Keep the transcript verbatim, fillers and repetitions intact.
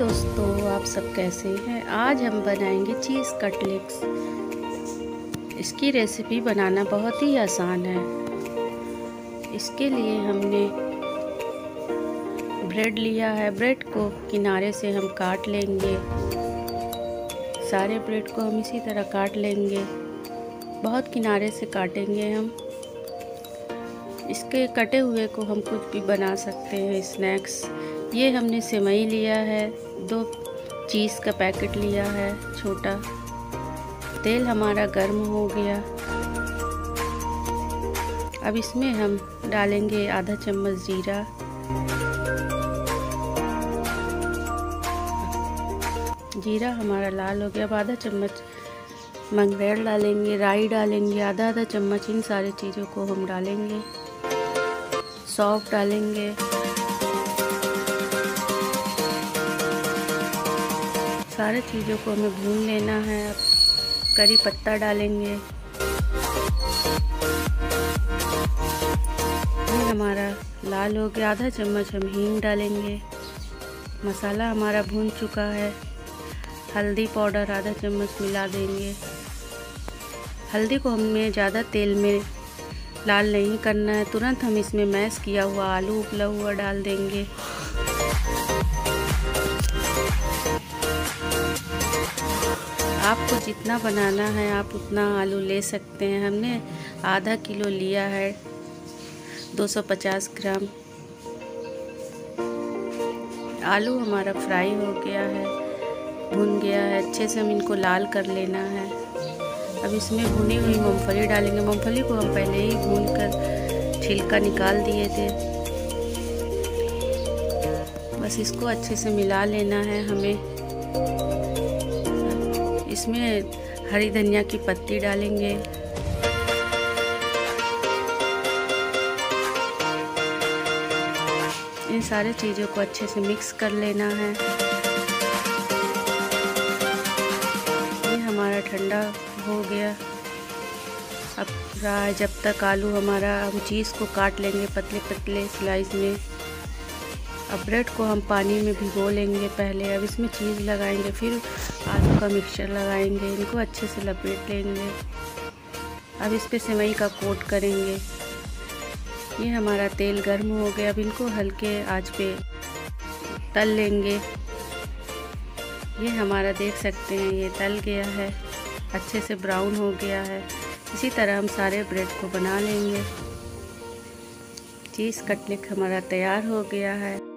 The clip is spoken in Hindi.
दोस्तों, आप सब कैसे हैं। आज हम बनाएंगे चीज़ कटलेट्स। इसकी रेसिपी बनाना बहुत ही आसान है। इसके लिए हमने ब्रेड लिया है। ब्रेड को किनारे से हम काट लेंगे। सारे ब्रेड को हम इसी तरह काट लेंगे। बहुत किनारे से काटेंगे हम। इसके कटे हुए को हम कुछ भी बना सकते हैं स्नैक्स। ये हमने सेवई लिया है, दो चीज़ का पैकेट लिया है छोटा। तेल हमारा गर्म हो गया। अब इसमें हम डालेंगे आधा चम्मच जीरा, जीरा हमारा लाल हो गया। अब आधा चम्मच मंगरेल डालेंगे, राई डालेंगे आधा आधा चम्मच। इन सारी चीज़ों को हम डालेंगे। सौंफ डालेंगे, सारे चीज़ों को हमें भून लेना है। अब करी पत्ता डालेंगे। ये हमारा लाल हो गया। आधा चम्मच हम हींग डालेंगे। मसाला हमारा भून चुका है। हल्दी पाउडर आधा चम्मच मिला देंगे। हल्दी को हमें ज़्यादा तेल में लाल नहीं करना है। तुरंत हम इसमें मैश किया हुआ आलू उबला हुआ डाल देंगे। आपको जितना बनाना है आप उतना आलू ले सकते हैं। हमने आधा किलो लिया है, दो सौ पचास ग्राम। आलू हमारा फ्राई हो गया है, भुन गया है। अच्छे से हम इनको लाल कर लेना है। अब इसमें भुनी हुई मूंगफली डालेंगे। मूंगफली को हम पहले ही भून कर छिलका निकाल दिए थे। बस इसको अच्छे से मिला लेना है हमें। इसमें हरी धनिया की पत्ती डालेंगे। इन सारे चीज़ों को अच्छे से मिक्स कर लेना है। ये हमारा ठंडा हो गया। अब रहा है जब तक आलू हमारा, हम चीज़ को काट लेंगे पतले पतले स्लाइस में। अब ब्रेड को हम पानी में भिगो लेंगे पहले। अब इसमें चीज़ लगाएंगे, फिर आलू का मिक्सचर लगाएंगे। इनको अच्छे से लपेट लेंगे। अब इस पे सेवई का कोट करेंगे। ये हमारा तेल गर्म हो गया। अब इनको हल्के आंच पे तल लेंगे। ये हमारा देख सकते हैं ये तल गया है, अच्छे से ब्राउन हो गया है। इसी तरह हम सारे ब्रेड को बना लेंगे। चीज़ कटलेट हमारा तैयार हो गया है।